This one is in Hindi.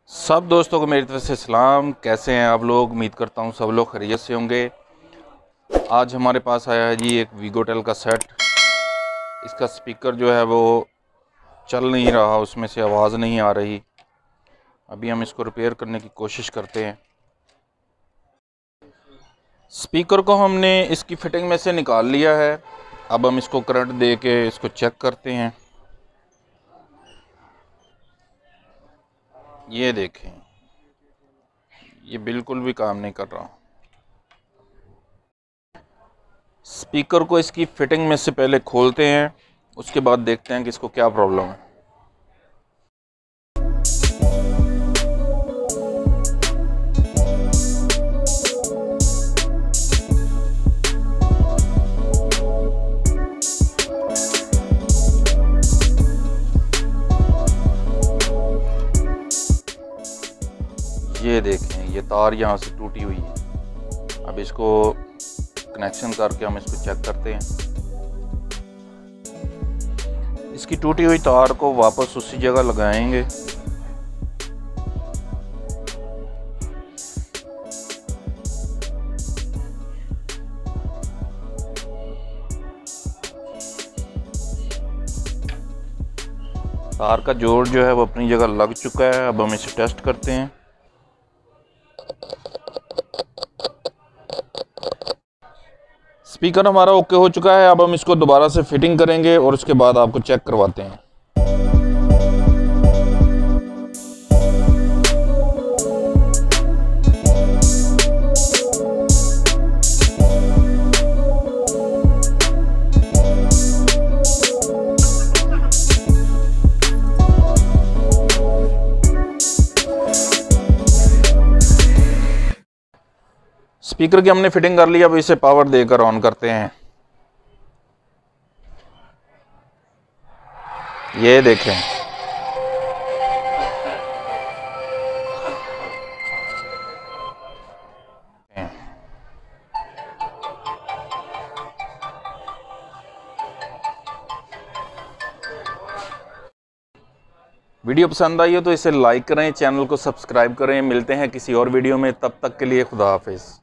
सब दोस्तों को मेरी तरफ से सलाम। कैसे हैं आप लोग? उम्मीद करता हूं सब लोग खैरियत से होंगे। आज हमारे पास आया है जी एक वीगोटेल का सेट। इसका स्पीकर जो है वो चल नहीं रहा, उसमें से आवाज़ नहीं आ रही। अभी हम इसको रिपेयर करने की कोशिश करते हैं। स्पीकर को हमने इसकी फिटिंग में से निकाल लिया है। अब हम इसको करंट दे के इसको चेक करते हैं। ये देखें, ये बिल्कुल भी काम नहीं कर रहा। स्पीकर को इसकी फिटिंग में से पहले खोलते हैं, उसके बाद देखते हैं कि इसको क्या प्रॉब्लम है। ये देखें, ये तार यहाँ से टूटी हुई है। अब इसको कनेक्शन करके हम इसको चेक करते हैं। इसकी टूटी हुई तार को वापस उसी जगह लगाएंगे। तार का जोड़ जो है वो अपनी जगह लग चुका है। अब हम इसे टेस्ट करते हैं। स्पीकर हमारा ओके हो चुका है। अब हम इसको दोबारा से फिटिंग करेंगे और उसके बाद आपको चेक करवाते हैं। स्पीकर की हमने फिटिंग कर लिया। अब इसे पावर देकर ऑन करते हैं। ये देखें, वीडियो पसंद आई हो तो इसे लाइक करें, चैनल को सब्सक्राइब करें। मिलते हैं किसी और वीडियो में, तब तक के लिए खुदा हाफिज़।